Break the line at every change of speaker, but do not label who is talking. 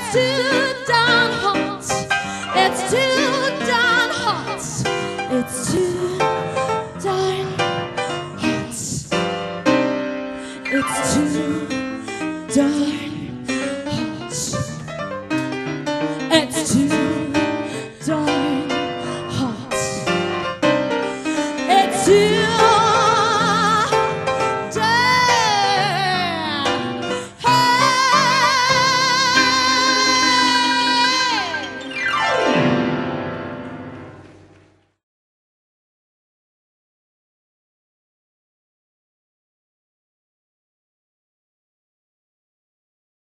It's too darn hot. It's too darn hot. It's too darn hot. It's too darn hot. It's too darn hot. It's too